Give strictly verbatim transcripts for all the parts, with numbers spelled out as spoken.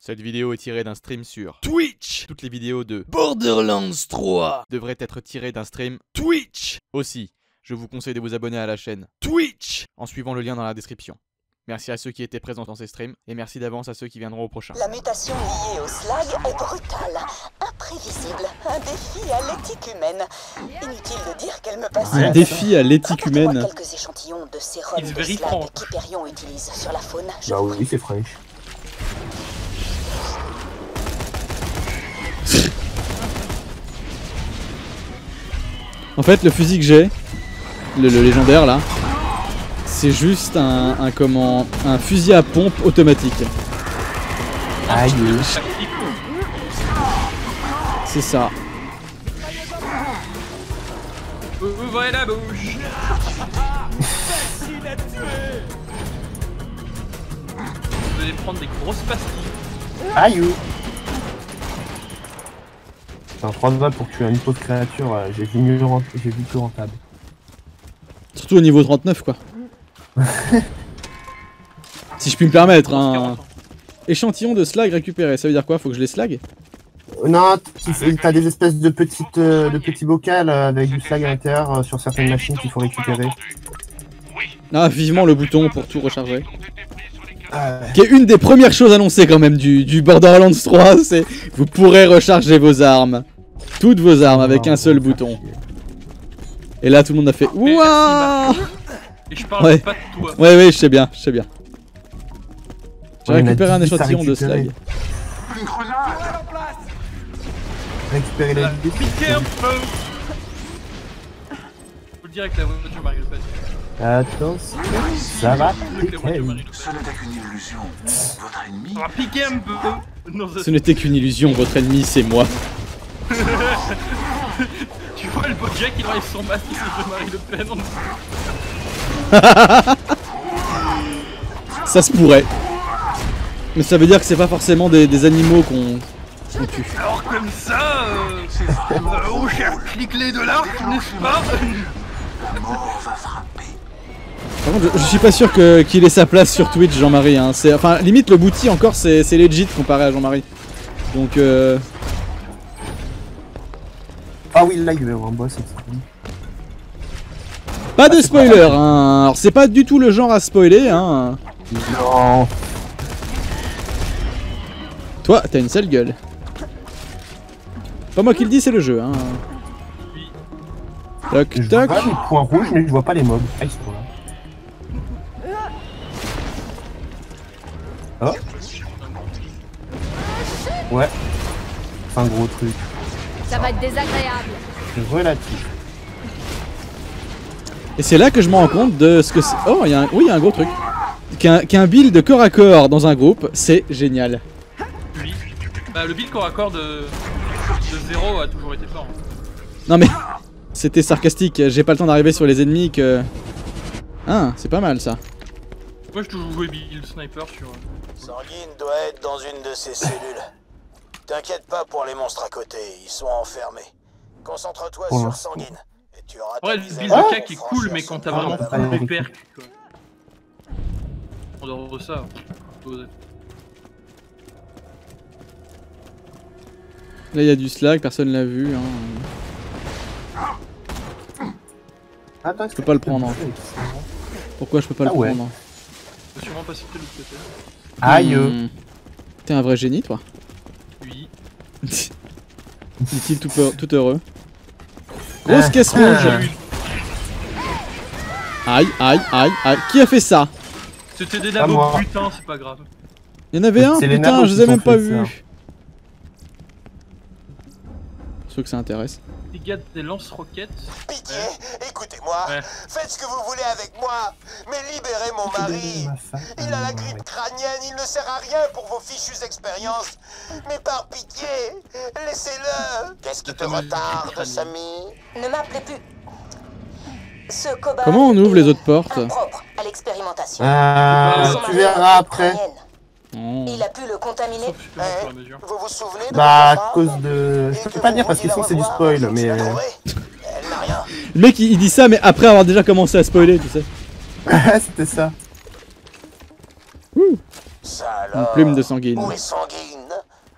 Cette vidéo est tirée d'un stream sur Twitch. Toutes les vidéos de Borderlands trois devraient être tirées d'un stream Twitch. Aussi, je vous conseille de vous abonner à la chaîne Twitch en suivant le lien dans la description. Merci à ceux qui étaient présents dans ces streams et merci d'avance à ceux qui viendront au prochain. La mutation liée au slag est brutale, imprévisible, un défi à l'éthique humaine. Inutile de dire qu'elle me passionne. Un défi à l'éthique humaine. Quelques échantillons de sérum de slag qu'Hyperion utilise sur la faune. Bah oui, c'est fraîche. En fait, le fusil que j'ai, le, le légendaire là, c'est juste un, un comment, un fusil à pompe automatique. Aïe. C'est ça. Ouvrez la bouche. Vous allez prendre des grosses pastilles. Aïe. Enfin, trois balles pour tuer une pauvre créature, euh, j'ai vu mieux rent... j'ai vu plus rentable. Surtout au niveau trente-neuf quoi. Si je puis me permettre, un échantillon de slag récupéré, ça veut dire quoi? Faut que je les slag? Euh, non, t'as des espèces de petites, euh, de petits bocals euh, avec du slag à l'intérieur euh, sur certaines machines qu'il faut récupérer. Ah, vivement le bouton pour tout recharger. Euh... Qui est une des premières choses annoncées quand même du, du Borderlands trois, c'est vous pourrez recharger vos armes. Toutes vos armes avec un seul bouton. Et là tout le monde a fait ouah. Et je parle ouais. pas de toi. Ouais ouais je sais bien, je sais bien. J'ai Ouais, récupéré un échantillon de slag. Récupérer la vie. Piquer un peu. Faut le dire avec la voiture Mario Pass. Attention, ça va piquer. Ce n'était qu'une illusion. Votre ennemi. On va piquer un peu. Non, ça... Ce n'était qu'une illusion, votre ennemi c'est moi. Tu vois le beau Jack il enlève son masque et c'est Marie Le Pen. Ça se pourrait. Mais ça veut dire que c'est pas forcément des, des animaux qu'on qu tue. Alors comme ça, euh, euh, on cherche les clés de l'arc, n'est-ce pas? La mort va frapper. Par contre, je, je suis pas sûr que qu'il ait sa place sur Twitch, Jean-Marie. Hein. Enfin, limite le booty encore, c'est legit comparé à Jean-Marie. Donc, euh... Ah oui, là il va y avoir un boss. Pas de spoiler, hein. Alors, c'est pas du tout le genre à spoiler, hein. Non. Toi, t'as une sale gueule. Pas moi qui le dis, c'est le jeu, hein. Toc, Je toc. vois les points rouges, mais je vois pas les mobs. Ah, ils sont là. Oh. Ouais. C'est un gros truc. Ça va être désagréable. Relatif. Et c'est là que je me rends compte de ce que c'est. Oh, il y a un... oui, il y a un gros truc. Qu'un qu'un build de corps à corps dans un groupe, c'est génial. Oui. Bah, le build corps à corps de, de zéro a toujours été fort. Non mais, c'était sarcastique, j'ai pas le temps d'arriver sur les ennemis que... Ah, c'est pas mal ça. Moi j'ai toujours joué build sniper sur... Sanguine doit être dans une de ses cellules. T'inquiète pas pour les monstres à côté, ils sont enfermés. Concentre-toi Oh. sur Sanguine. Et tu auras Ouais, ta le dizaine build de de pas cac est cool, mais quand t'as vraiment Ah, full ouais. les perks, quoi. En dehors de ça, Là il y a du slag, personne l'a vu. Hein. Attends, Je peux pas le prendre. Hein. Pourquoi je peux pas Ah le ouais. prendre? je peux sûrement pas citer l'autre côté. Aïe. Hmm. T'es un vrai génie toi. Oui. Dit-il tout, peu- tout heureux. Grosse caisse rouge. Aïe, aïe, aïe, aïe. Qui a fait ça? C'était des Pas nabos, moi. putain, c'est pas grave. Il y en avait un, C'est les putain, nabos je qui les ai t'ont même pas fait vus. ça. Pour ceux que ça intéresse. Les gars des lance-roquettes. Pitié, écoutez-moi. Ouais. Faites ce que vous voulez avec moi. Mais libérez mon mari. Il a la grippe crânienne, il ne sert à rien pour vos fichues expériences. Mais par pitié, laissez-le. Qu'est-ce qui te retarde, Samy? Ne m'appelez plus. Ce cobaye Comment on ouvre les autres portes? impropre à l'expérimentation. Euh, Son tu mari verras a après. crânienne. Oh. Il a pu le contaminer. Sauf que moi, sur la mesure. Vous vous souvenez de Bah, votre à femme cause de... Je peux pas dire parce que sinon c'est du spoil, mais... euh, Elle n'a rien. Le mec il, il dit ça mais après avoir déjà commencé à spoiler, tu sais. C'était ça. Ça alors. Une plume de sanguine. Où est Sanguine?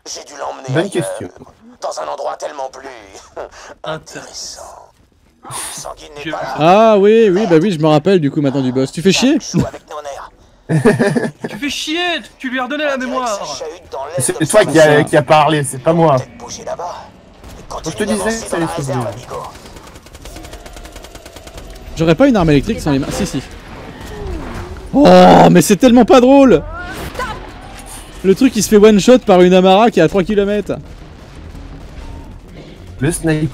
J'ai dû l'emmener Bonne ailleurs, question. dans un endroit tellement plus intéressant. Sanguine n'est Je- pas là. Ah oui, oui, bah oui, je me rappelle du coup maintenant du boss. Tu fais chier? Joue avec nos nerfs. Tu fais chier, tu lui as redonné la On dirait que mémoire. ça chahute dans l'aile C'est comme toi ça. qui a, qui a parlé, c'est pas moi. Peut-être bouger là-bas. Et continue Je te disais d'avancer que ça dans allait la se réserve, trouver. amigo. J'aurais pas une arme électrique sans les mains. Si, si. Oh, mais c'est tellement pas drôle! Le truc il se fait one shot par une Amara qui est à trois kilomètres. Le snipe.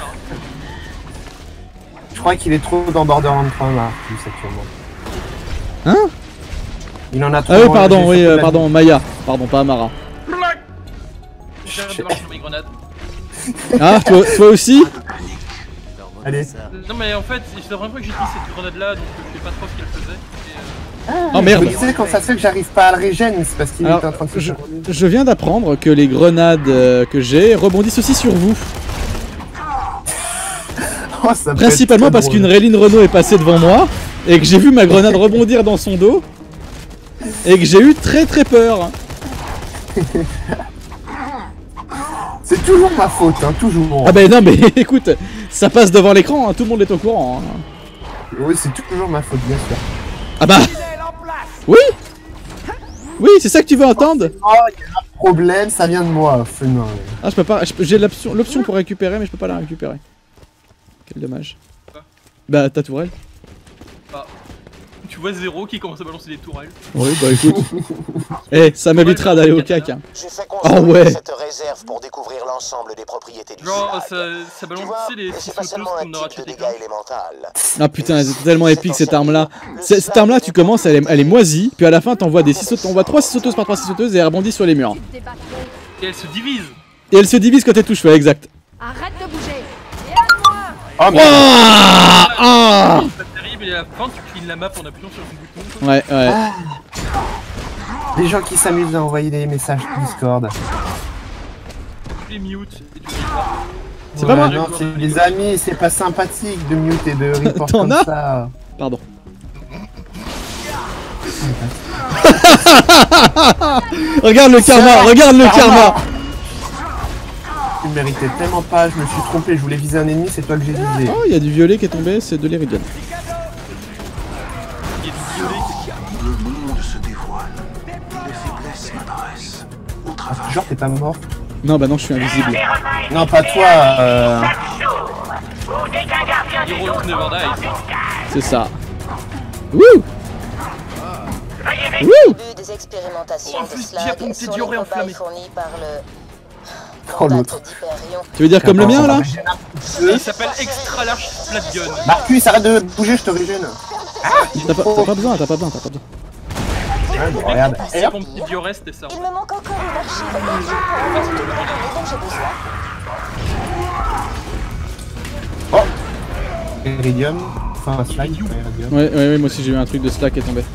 Je crois qu'il est trop dans Borderlands trois, Marcus, actuellement. Hein? Il en a trop. Ah oui, dans- pardon, j'ai oui, surtout euh, la- pardon, Maya. Pardon, pas Amara. J'arrête de marcher sur mes grenades. Ah, toi, toi aussi? Allez. Non mais en fait, c'est la première fois que j'utilise cette grenade là, donc je sais pas trop ce qu'elle faisait. Et, euh, Oh Je merde. me disais quand ça se fait que j'arrive pas à le régène, c'est parce qu'il Alors, était en train de se je, faire. je viens d'apprendre que les grenades euh, que j'ai rebondissent aussi sur vous. Oh, ça peut Principalement être parce très qu'une drôle. Réline Renault est passée devant moi et que j'ai vu ma grenade rebondir dans son dos et que j'ai eu très très peur. C'est toujours ma faute, hein, toujours. Ah bah non mais écoute, ça passe devant l'écran, hein, tout le monde est au courant. hein. Oui, c'est toujours ma faute, bien sûr. Ah bah oui. Oui, c'est ça que tu veux entendre? Oh, il y a un problème, ça vient de moi. Fais-moi. Ah je peux pas, je peux- j'ai l'option l'option pour récupérer mais je peux pas la récupérer. Quel dommage. Quoi? Bah ta tourelle. bah, tu vois Zéro qui commence à balancer des tourelles. Oui bah écoute. Eh, ça m'évitera d'aller au cac. Hein. J'ai fait Oh construire ouais. cette réserve pour découvrir l'ensemble des propriétés du Genre, slag. ça, ça Tu balance vois, tu sais, les c'est six pas autos seulement un qu'on aura type de tué dégâts élémental. Ah putain, c'est tellement épique cette arme là. Cette arme là, tu commences, elle est, elle est moisie, puis à la fin t'envoies des six t'envoies trois six sauteuses par trois six sauteuses et elle rebondit sur les murs. Des bâtons. Et elle se divise. Et elle se divise quand elle touche feu, exact. Arrête de bouger. Et à moi. Oh merde. Ah, ah C'est pas terrible et à la fin tu cleans la map en appuyant sur le bouton. Ouais, ouais. Les gens qui s'amusent à envoyer des messages Discord. Tu les mute et tu les pas. C'est pas Ouais, moi. Non, c'est des amis, c'est pas sympathique de mute et de report T'en comme as ça. Pardon. Regarde le karma, regarde le karma. Tu le méritais tellement pas, je me suis trompé, je voulais viser un ennemi, c'est toi que j'ai visé. Oh, il y a du violet qui est tombé, c'est de l'Iridium. Il y a du violet qui Le monde se dévoile. Les faiblesses m'apparaissent. Au travail. Genre t'es pas mort. Non, bah non, je suis invisible. Non, pas toi. Euh... Heroes Never Die. C'est ça. Wouh. Wouh. Début des expérimentations Oh, de plus slag diaponté sur les dioré cobayes enflammé. fournis par le Oh, Combat l'autre. d'Hyperion. Tu veux dire comme le mien là? Et il s'appelle Extra Large Flat Gun. Marcus, arrête de bouger, je te régène. T'as pas, t'as pas besoin, t'as pas besoin, t'as pas besoin. Ouais, bon, regarde. Eh, C'est mon petit dioré, c'était ça. Il me manque encore une archive audio pour avoir toutes les données dont j'ai besoin. Iridium. Enfin, un slide. Ouais, Iridium. Ouais, ouais, ouais, moi aussi j'ai eu un truc de slack qui est tombé.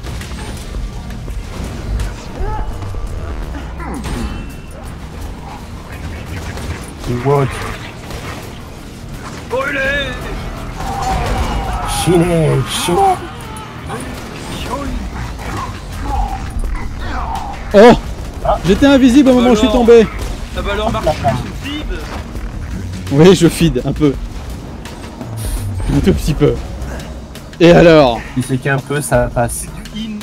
What? Brûlé. Chiné, chiné. Oh. J'étais invisible au moment où je suis tombé. Ah bah alors Marcus, tu feed. Oui, je feed un peu. Un tout petit peu. Et alors? Tu sais qu'un peu, ça passe. Int.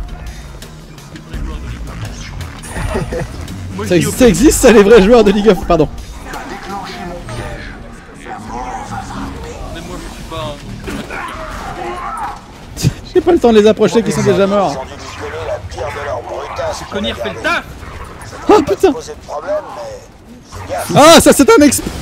Moi, Ça, je dis au ça existe ça les vrais joueurs de League of... Pardon. Déclenchez mon piège. La mort va frapper. mais moi je suis pas un... J'ai pas le temps de les approcher qui sont déjà morts. Ils ont dû lui coller la pire de leur brutasse. pour Conir la fait le garder. taf. Oh Ça va putain. pas poser de problème, mais fais gaffe. Ah, ça c'est un exp...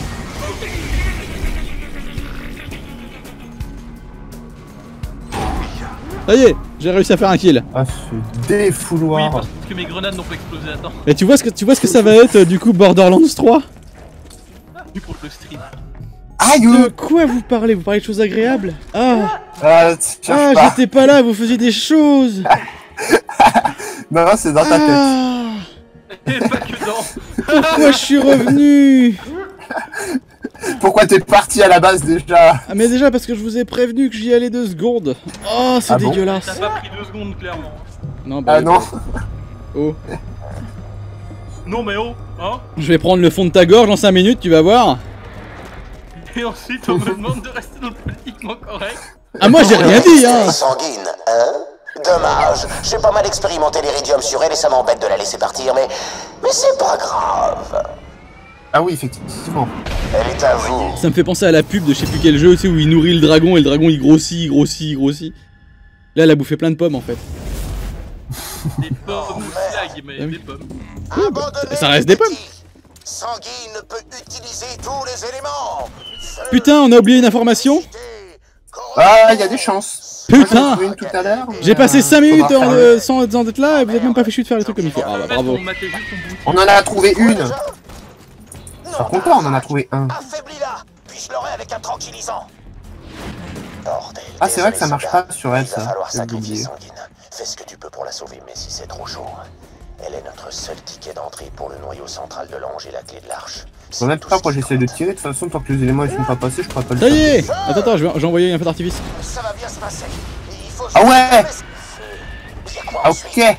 Ça y est, j'ai réussi à faire un kill. Ah, ce Oui, défouloir. parce que mes grenades n'ont pas explosé à temps. Et tu vois ce que, tu vois ce que ça va être euh, du coup Borderlands trois? Du pour le stream. Aïe! De quoi vous parlez? Vous parlez de choses agréables? Ah, Ah, tu ah cherches pas. j'étais pas là, vous faisiez des choses. Non, non, c'est dans ta tête. Ah, Et pas que dans. pourquoi je suis revenu? Pourquoi t'es parti à la base déjà? Ah mais déjà parce que je vous ai prévenu que j'y allais deux secondes. Oh, c'est Ah bon dégueulasse. T'as pas pris deux secondes clairement. Non, bah, Ah non. Oh. Non mais oh, hein. Je vais prendre le fond de ta gorge en cinq minutes, tu vas voir. Et ensuite on me demande de rester dans le politiquement correct. Ah moi j'ai rien dit hein. Sanguine, hein? Dommage, j'ai pas mal expérimenté l'iridium sur elle et ça m'embête de la laisser partir, mais... Mais c'est pas grave. Ah oui, effectivement. Elle est à vous. Ça me fait penser à la pub de je sais plus quel jeu, tu sais, où il nourrit le dragon et le dragon il grossit, il grossit, il grossit. Là elle a bouffé plein de pommes en fait. Des pommes ou slag, mais Ah oui. des pommes. Abandonnez Ça reste les des pommes. petits. Sanguine peut utiliser tous les éléments. Feu, Putain on a oublié une information. électricité, Ah, il y a des chances. Putain. Moi, j'en ai trouvé une tout à l'heure, mais, J'ai passé euh, cinq minutes faudra en, faire euh, le- sans, sans être là et vous êtes même pas fichu de faire les trucs comme il faut. Ah bah En fait, bravo. on matait juste ton bout. On en a trouvé une. Non, Par contre, on en a trouvé un. affaiblis-la, puis je l'aurai avec un tranquillisant. Bordel. Ah, c'est vrai que ça désolé, marche soldat. pas sur elle, Il va ça. falloir J'ai sacrifier oublié. Sanguine. Fais ce que tu peux pour la sauver, mais si c'est trop chaud, elle est notre seul ticket d'entrée pour le noyau central de l'ange et la clé de l'arche. Je vois même pas pourquoi j'essaie de tirer. De toute façon, tant que les éléments ils sont pas passés, je pourrais pas le Ça y faire. est. Attends attends, je vais, j'ai envoyé un feu d'artifice. Ça va bien se passer. Il faut Ah ouais. juste- Feu. Dire quoi Ah, ensuite? ok.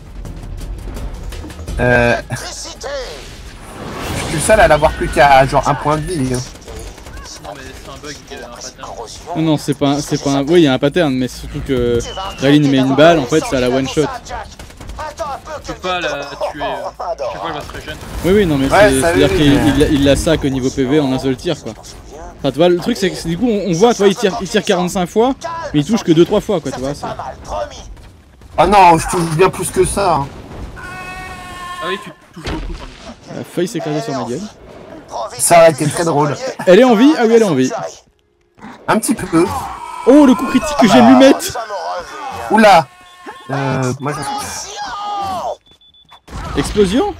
Euh, Électricité. je suis le seul à l'avoir plus qu'à genre un point de vie. hein. Non mais c'est un bug, il y a un pattern. Corrosion. Non non c'est pas un- c'est pas un... Oui il y a un pattern mais c'est surtout que Tu vas Rayline regretter met une d'avoir balle en donné fait c'est à la Sanguine one shot. ça, Jack. Attends un peu Tu que peux pas je- la tuer. euh, Oh, Chaque fois elle va adorable. se régénérer. Oui oui non mais Ouais, c'est- ça, c'est-à-dire oui, qu'il mais- il, il la sac au niveau P V en un seul tir quoi. Enfin tu vois le truc c'est que c'est- du coup on, on voit tu vois il tire, il tire quarante-cinq fois mais il touche que deux trois fois quoi Ça tu vois. fait c'est- pas mal, promis. Ah non, je touche bien plus que ça. hein. Ah oui, tu touches beaucoup quand même. Elle a failli s'écraser sur ma gueule. Ça aurait été très drôle. Elle est en vie? Ah oui elle est en vie. Un petit peu. Oh le coup critique que j'ai lui mettre. Ça me revient. Oula. Euh, moi je... Explosion.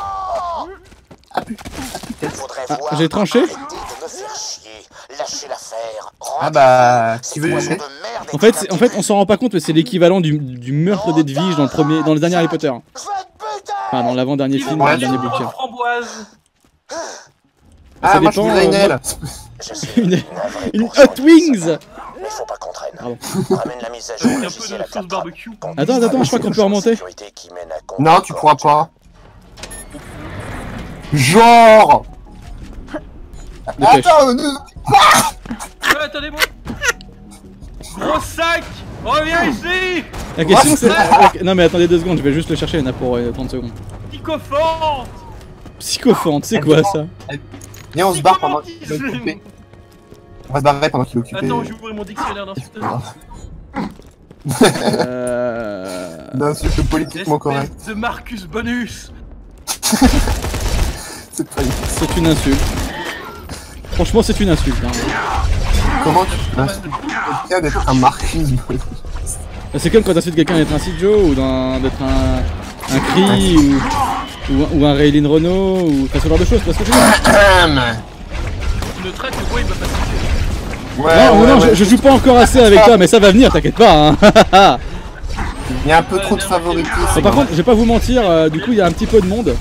Faudrait Ah, voir j'ai tranché. arrêter de me faire chier. Lâchez l'affaire. Ah bah, Rendez-vous. qui veut Ces lâcher poissons de merde En fait, étaient c'est- en fait on s'en rend pas compte mais c'est l'équivalent du, du meurtre d'Edwige dans le premier, dans le dernier Harry Potter. Je vais te buter. Enfin dans l'avant-dernier film, dans Ouais. le dernier bouquin. Framboise. Ah, Ça moi je dépend, voudrais une euh, aile. Je suis Une, navré une pour Hot Sanguine, Wings. mais faut pas qu'on traîne. Pardon. Ramène la mise à jour Un peu logiciel de à sauce quatre barbecue. trappes. Attends, attends, je crois qu'on peut remonter. Sécurité qui mène à Non, tu pourras Concorde. pas. Genre. Dépêche. Attends, euh, Ouais, attendez-moi. Gros sac. Reviens ici. La question c'est... la- Non mais attendez deux secondes, je vais juste le chercher, il y en a pour euh, trente secondes. Psychophante. Psychophante, c'est quoi ça? viens, on se barre pendant qu'il est occupé. On va se barrer pendant qu'il est occupé. Attends, j'ouvre mon dictionnaire d'insultes. Euh... D'insulte politiquement correct. Espèce de Marcus Bonus. C'est pas C'est une insulte. Franchement c'est une insulte. Hein. Comment tu insultes quelqu'un d'être un marquis? C'est comme quand t'insultes quelqu'un d'être un Sid Joe ou d'un- d'être un, un Cree ou, ou, un- ou un Rayline Renault ou enfin, ce genre de choses, parce que je veux dire. Tu ne traites que quoi il va passer. Ouais, Non, ouais, non, ouais. je, je joue pas encore assez avec toi, mais ça va venir, t'inquiète pas. Hein. Il y a un peu trop de favoritisme. Bon, par contre, je vais pas vous mentir, euh, du coup il y a un petit peu de monde.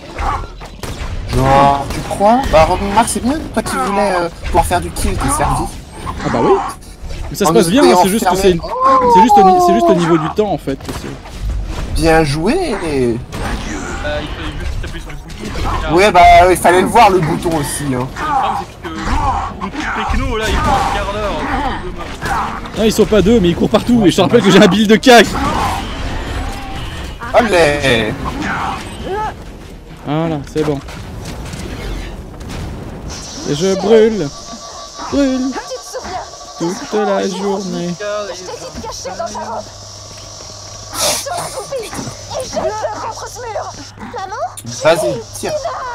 Genre, tu crois? Bah, remarque, c'est bien, toi qui voulais euh, pouvoir faire du kill, t'es servi. Ah bah oui. Mais ça se En passe bien, esprit hein, c'est juste que c'est enfermé. c'est juste, au ni- c'est juste au niveau du temps en fait. que c'est- Bien joué. Bah, il fallait juste taper sur le bouton. Ouais, bah, il fallait le voir le bouton aussi. Hein. Le problème, c'est que le petit techno là, il prend un quart d'heure. Non, ils sont pas deux, mais ils courent partout. Et je te rappelle que j'ai un build de cac. Allez. Voilà, c'est bon. Et je brûle, brûle Tu te souviens? toute la journée. Je t'ai dit de cacher dans ta robe. Sur la goupille et jette-le contre ce mur. Maman? Vas-y, tire.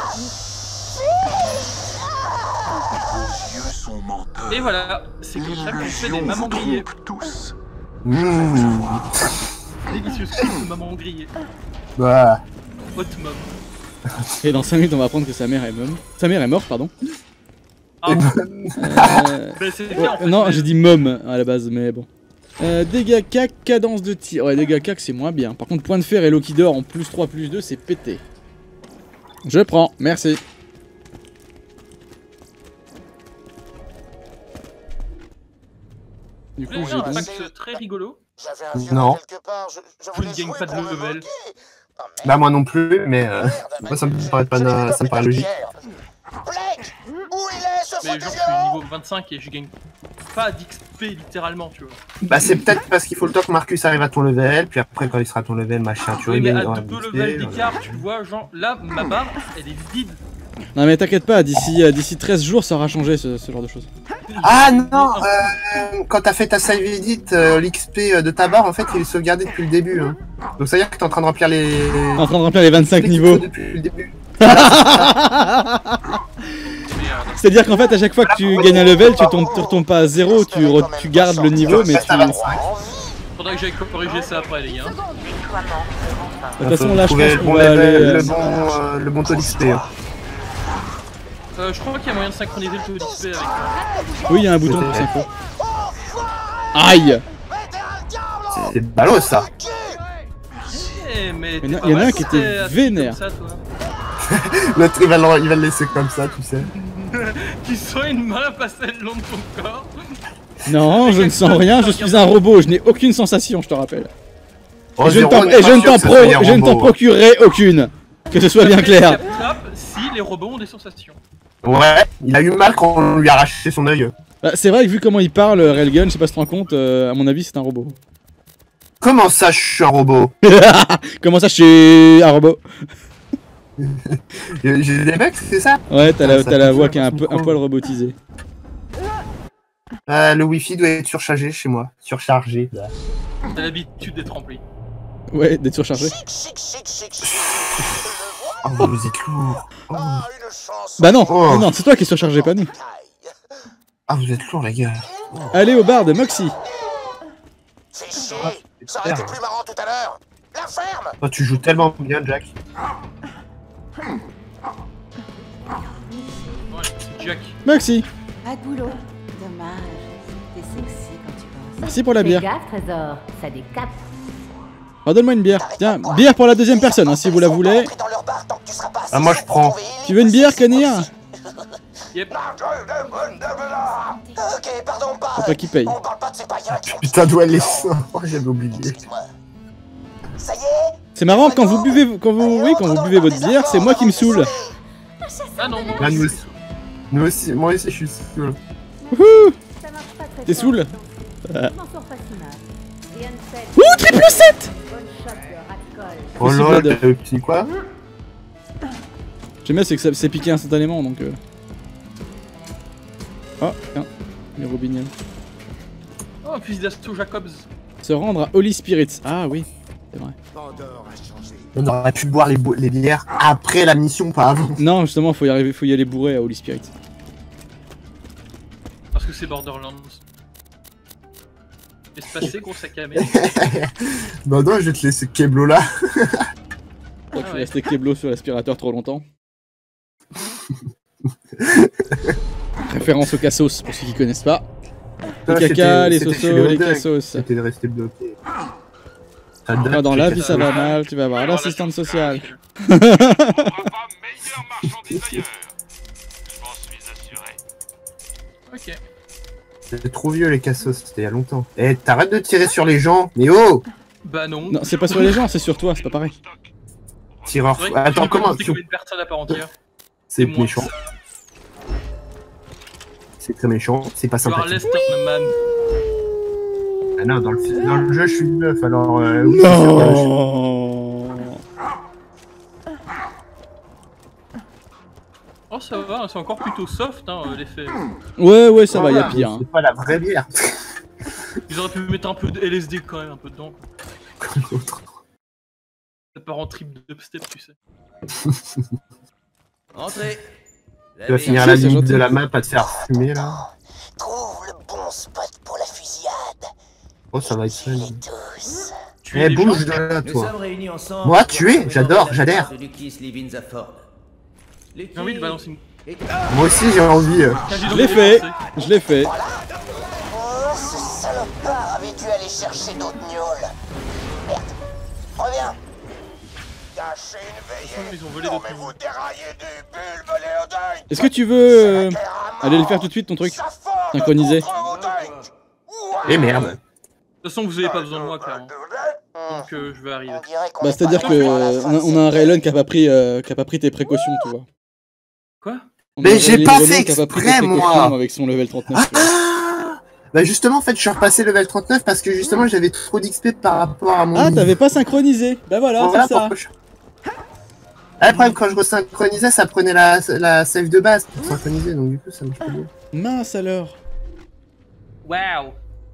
Vos yeux sont menteurs. Et voilà, c'est comme ça qu'on fait des mamans grillées. Tous. Mmh. Délicieuses crises de mamans grillées. Bah. Hot mom. Et dans cinq minutes, on va apprendre que sa mère est mom. Sa mère est morte, pardon. Ah, Euh, bah, c'est bien en fait. non, mais- j'ai dit mom à la base, mais bon. Euh, dégâts cac, cadence de tir. Ouais, dégâts cac, c'est moins bien. Par contre, point de fer et Loki d'or en plus trois, plus deux, c'est pété. Je prends, merci. Du coup, J'ai j'ai un donc... fact très rigolo. J'avais un vieux Non. quelque part, je, je Je voulais ne gagne jouer pas de pour me level. moquer. Bah moi non plus, mais euh, moi ça me paraît pas, ça me paraît logique. Mais genre je suis niveau vingt-cinq et je gagne pas d'X P littéralement, tu vois. Bah c'est peut-être parce qu'il faut le temps que Marcus arrive à ton level, puis après quand il sera à ton level, machin, tu vois. Oui, mais il à deux levels d'écart, tu vois, genre là, ma barre, elle est vide. Non mais t'inquiète pas, d'ici euh, d'ici treize jours ça aura changé ce, ce genre de choses. Ah non, euh, quand t'as fait ta save edit, euh, l'X P de ta barre en fait il est sauvegardé depuis le début. Hein. Donc ça veut dire que t'es en train de remplir les... En train de remplir les vingt-cinq niveaux. Depuis le début. C'est-à-dire qu'en fait à chaque fois que tu gagnes un level, tu tombes, tu retombes pas à zéro, tu, re, tu gardes le niveau mais tu... Faudrait que j'aille corriger ça après les gars. De toute façon là je pense qu'on bon va aller... Le bon, euh, le bon taux d'X P. Hein. Euh, je crois qu'il y a moyen de synchroniser le taux d'X P avec... Oui, il y a un bouton pour synchro. Aïe! C'est ballot ça! Eh, mais il y en a un qui était vénère. L'autre il va, le, il va le laisser comme ça, tu sais. Tu sens une main passer le long de ton corps? Non, je ne sens rien, je suis un robot, je n'ai aucune sensation, je te rappelle. Oh, et je ne t'en procurerai aucune. Que ce soit bien clair. Si les robots ont des sensations. Ouais, il a eu mal quand on lui a arraché son œil. Bah, c'est vrai que vu comment il parle, Railgun, je sais pas si tu te rends compte, euh, à mon avis c'est un robot. Comment ça je suis un robot? Comment ça je suis un robot? J'ai des mecs, c'est ça? Ouais, t'as la, la voix qui est un, peu, un poil robotisée. Euh, le wifi doit être surchargé chez moi. Surchargé. T'as l'habitude d'être rempli. Ouais, d'être surchargé. Oh, vous êtes lourd. Oh. Bah non, oh. non, non c'est toi qui es surchargé, pas nous. Ah, vous êtes lourd, les gars. Oh. Allez au bar de Moxie. Fais chier, ça aurait été plus marrant tout à l'heure. La ferme. Oh, tu joues tellement bien, Jack. Ouais, c'est Jack. Moxie. Pas de boulot. Dommage. T'es sexy quand tu penses. Merci pour la bière. Fais gaffe, trésor. Ça décape. Redonne-moi une bière. Tiens, bière pour la deuxième personne, hein, si vous la voulez. Ah, moi je prends. Tu veux une bière, Canir? Yep. Ok, pardon, pas. C'est pas qui paye. On parle pas de ces païens qui ont... Putain, d'où elle est ça? Oh, j'avais oublié. Ça y est. C'est marrant, quand vous buvez, quand vous, oui, quand vous buvez votre bière, c'est moi qui me saoule. Ah non, Là, nous aussi. Nous aussi, moi aussi, je suis saoul. Wouhou! T'es saoul? euh. Ouh, triple sept! Oh lol, t'as le petit quoi? J'aime bien, c'est que ça s'est piqué instantanément, donc... Euh... Oh, tiens, les robiniens. Oh, un fusil d'assaut Jacobs. Se rendre à Holy Spirits. Ah oui, c'est vrai. On aurait pu boire les, les bières après la mission, pas avant. Non, justement, faut y arriver, faut y aller bourré à Holy Spirits. Parce que c'est Borderlands. Laisse passer, gros sac à merde. Bah non, je vais te laisser Keblo là. Toi, tu restais Keblo sur l'aspirateur trop longtemps. Référence au cassos, pour ceux qui connaissent pas. Les caca, les sosos, les cassos. C'était de rester bloqué. Ah, dans la vie ça va mal, tu vas voir l'assistante sociale. Ok. C'est trop vieux les cassos, c'était il y a longtemps. Eh, t'arrêtes de tirer sur les gens, mais oh! Bah non. Non, c'est pas sur les gens, c'est sur toi, c'est pas pareil. Tireur. Attends, comment? C'est comme une personne à part entière. C'est méchant. C'est très méchant, c'est pas sympathique. Ah non, dans le, dans le jeu, je suis une meuf, alors... Euh, oui, non. Oh, ça va, c'est encore plutôt soft, hein, l'effet. Ouais, ouais, ça voilà, va, y'a pire. Hein. C'est pas la vraie bière. Ils auraient pu mettre un peu de L S D quand même, un peu dedans. Comme l'autre. Ça part en trip dubstep, tu sais. Entrez. Tu vas finir la limite de la map à te faire fumer, là. Trouve le bon spot pour la fusillade. Oh, ça va être fun. Tu Eh, bouge de là, toi. Moi, tu es, j'adore, j'adhère. J'ai envie de balancer une... Moi aussi, j'ai envie. Euh... Je l'ai fait, je l'ai fait. Oh, ce salopard avait dû aller chercher d'autres gnolls. Merde, reviens. Gâchez une veillée. Ils ont volé non, mais vous déraillez du bulbe, Léodin. Est-ce que tu veux euh, aller le faire tout de suite, ton truc synchronisé? Eh merde. De toute façon, vous avez pas besoin de moi, clairement. donc euh, je vais arriver. On dirait qu'on Bah, est c'est-à-dire pas que loin de la euh, fin on a, de on a un cette Raylan qui a pas pris, euh, qui a pas pris tes précautions, tu vois. Quoi? On a Mais un j'ai Raylan pas Raylan fait qui a pas pris tes exprès, moi. précautions avec son level trente-neuf. tu vois. Ah Bah justement, en fait, je suis repassé level trente-neuf parce que justement, j'avais trop d'X P par rapport à mon... Ah, t'avais pas synchronisé. Bah voilà, Voilà c'est ça. pourquoi je... Ah, le problème, quand je resynchronisais, ça prenait la, la save de base pour synchroniser, donc du coup, ça marche pas bien. Mince alors. Waouh!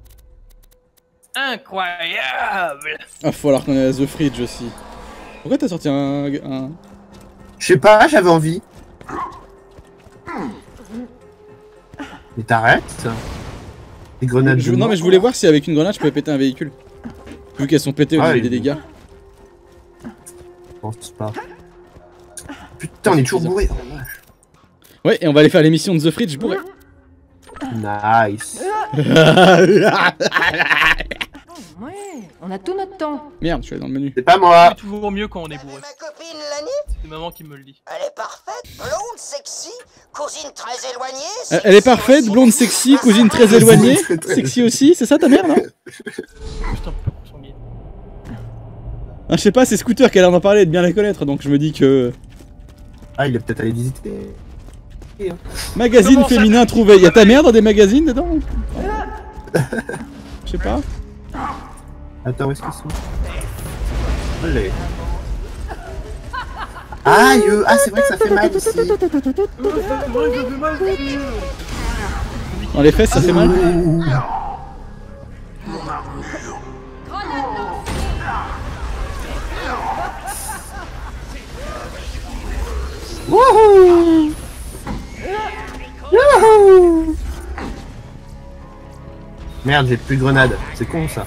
Incroyable! Ah, faut alors qu'on ait la The Fridge aussi. Pourquoi t'as sorti un... un... Je sais pas, j'avais envie. Mais t'arrêtes. Les grenades Je- de Non mort. mais je voulais voir si avec une grenade je pouvais péter un véhicule. Vu qu'elles sont pétées au Ah, niveau des il- dégâts. Je pense pas. Putain, on est toujours bourré. Oh, vache. Ouais, et on va aller faire l'émission de The Fridge bourré. Nice. Ouais, on a tout notre temps. Merde, je suis allé dans le menu. C'est pas moi. C'est toujours mieux quand on est bourré. Ma copine Lani, C'est maman qui me le dit. elle est parfaite, blonde, sexy, cousine très éloignée. Euh, Elle est sexy parfaite, aussi. blonde sexy, cousine très Cousine éloignée. très, très Sexy aussi, c'est ça ta mère, non? Juste un peu pour son billet. Ah, je sais pas, c'est Scooter qui a l'air d'en parler et de bien la connaître, donc je me dis que... Ah, il est peut-être allé visiter. Magazine Comment ça féminin trouvé. Y'a ta mère dans des magazines dedans? Je sais pas. Attends, où est-ce qu'ils sont? Allez. Aïe, euh, ah, c'est vrai que ça fait mal ici. Dans les fesses, ça fait mal. Ouh. Wouhou! Wouhou! Merde, j'ai plus de grenades. C'est con ça.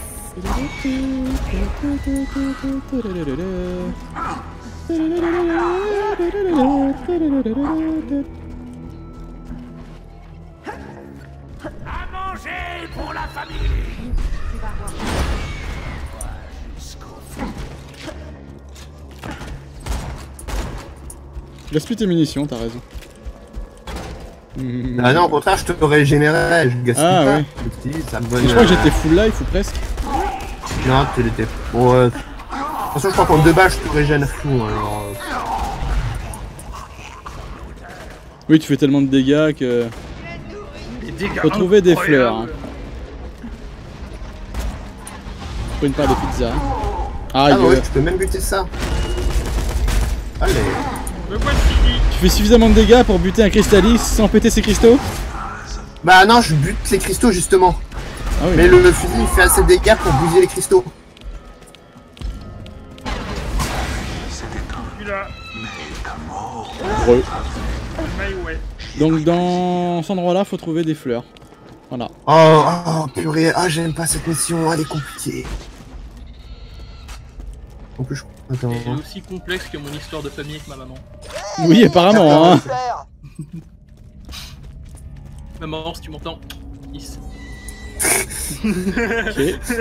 Laisse plus tes munitions, t'as raison. Hmm. Ah non, au contraire, je te régénérais. Je gaspille Ah, pas. ouais. Je te dis, ça me donne, Je crois que euh, j'étais full life ou presque. Non, tu l'étais. Bon, euh... de toute façon, je crois qu'en deux balles, je te régène fou. Alors... euh, Oui, tu fais tellement de dégâts que... Les dégâts Faut trouver des incroyables. fleurs. Hein. Faut une part de pizza. Ah, Ah, bah gueule. ouais, tu peux même buter ça. Allez. Me voici. Tu fais suffisamment de dégâts pour buter un cristallis sans péter ses cristaux? Bah non, je bute les cristaux justement. Ah oui. Mais le, le fusil il fait assez de dégâts pour bousiller les cristaux. Celui-là. Heureux. Mais ouais. Donc dans cet endroit-là, faut trouver des fleurs. Voilà. Oh, oh purée, ah j'aime pas cette mission, elle est compliquée. En plus, je... Attends. Elle est aussi complexe que mon histoire de famille avec ma maman. Oui, apparemment, hein. Fleur. Maman, si tu m'entends, kiss. Ok.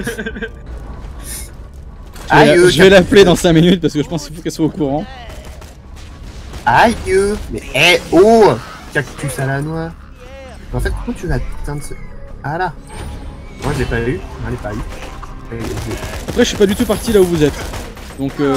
Aïe, Je vais, euh, je vais l'appeler dans cinq minutes parce que je pense qu'il faut qu'elle soit au courant. Aïe, euh, mais eh oh, cactus à la noix. En fait, comment tu vas atteindre ce... Ah là. Moi, je l'ai pas eu. Non, je l'ai pas eu. Et je- Après, je suis pas du tout parti là où vous êtes. Donc, euh...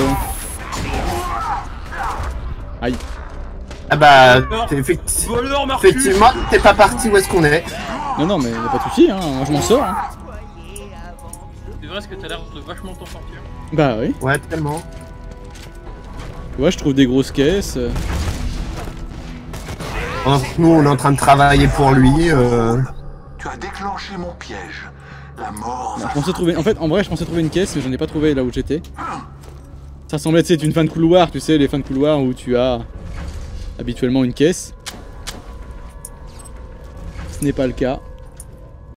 Aïe. Ah bah, t'es effecti- Voleur Marcus. effectivement, t'es pas parti où est-ce qu'on est. Non, non, mais y'a pas de soucis, hein. Moi, je m'en sors. Hein. C'est vrai ce que t'as l'air de vachement t'en sortir. Bah oui. Ouais, tellement. Ouais, je trouve des grosses caisses. euh. Alors, nous, on est en train de travailler pour lui. Euh... Tu as déclenché mon piège. La mort Je va... pensais trouver... En fait, en vrai, je pensais trouver une caisse, mais j'en ai pas trouvé là où j'étais. Ça semblait être une fin de couloir, tu sais, les fins de couloir où tu as habituellement une caisse. Ce n'est pas le cas.